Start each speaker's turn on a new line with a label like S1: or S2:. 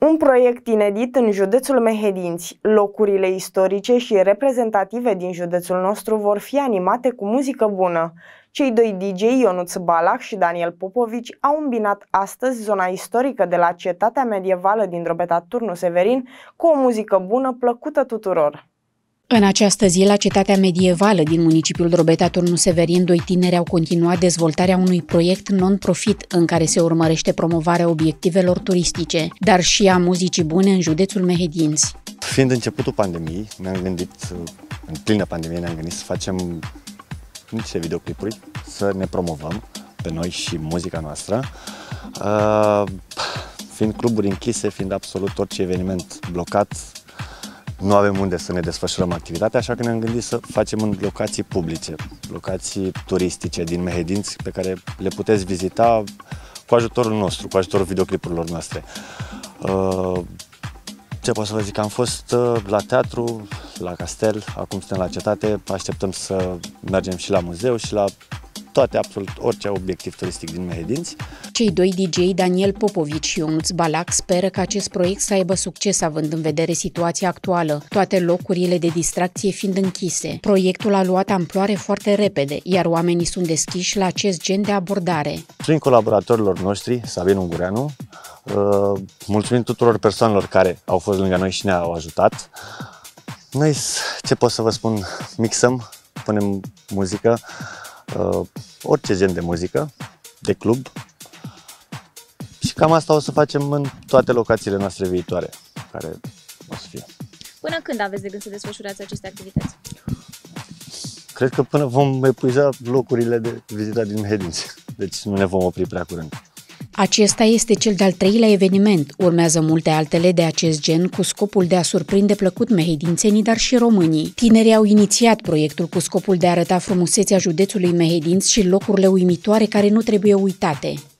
S1: Un proiect inedit în județul Mehedinți. Locurile istorice și reprezentative din județul nostru vor fi animate cu muzică bună. Cei doi DJ, Ionuț Balac și Daniel Popovici, au îmbinat astăzi zona istorică de la cetatea medievală din Drobeta Turnu Severin cu o muzică bună plăcută tuturor.
S2: În această zi, la cetatea medievală din municipiul Drobeta Turnu Severin, doi tineri au continuat dezvoltarea unui proiect non-profit în care se urmărește promovarea obiectivelor turistice, dar și a muzicii bune în județul Mehedinți.
S3: Fiind începutul pandemiei, în plină pandemie, ne-am gândit să facem niște videoclipuri, să ne promovăm pe noi și muzica noastră. Fiind cluburi închise, fiind absolut orice eveniment blocat, nu avem unde să ne desfășurăm activitatea, așa că ne-am gândit să facem în locații publice, locații turistice din Mehedinți pe care le puteți vizita cu ajutorul nostru, cu ajutorul videoclipurilor noastre. Ce pot să vă zic? Am fost la teatru, la castel, acum suntem la cetate, așteptăm să mergem și la muzeu și la toate, absolut orice obiectiv turistic din Mehedinți.
S2: Cei doi DJ, Daniel Popovici și Ionuț Balac, speră că acest proiect să aibă succes având în vedere situația actuală, toate locurile de distracție fiind închise. Proiectul a luat amploare foarte repede, iar oamenii sunt deschiși la acest gen de abordare.
S3: Prin colaboratorilor noștri, Sabin Ungureanu, mulțumim tuturor persoanelor care au fost lângă noi și ne-au ajutat. Noi, ce pot să vă spun, mixăm, punem muzică, orice gen de muzică, de club, și cam asta o să facem în toate locațiile noastre viitoare, care o să fie.
S4: Până când aveți de gând să desfășurați aceste activități?
S3: Cred că până vom epuiza locurile de vizitat din Mehedinți, deci nu ne vom opri prea curând.
S2: Acesta este cel de-al treilea eveniment. Urmează multe altele de acest gen cu scopul de a surprinde plăcut mehedințenii, dar și românii. Tinerii au inițiat proiectul cu scopul de a arăta frumusețea județului Mehedinți și locurile uimitoare care nu trebuie uitate.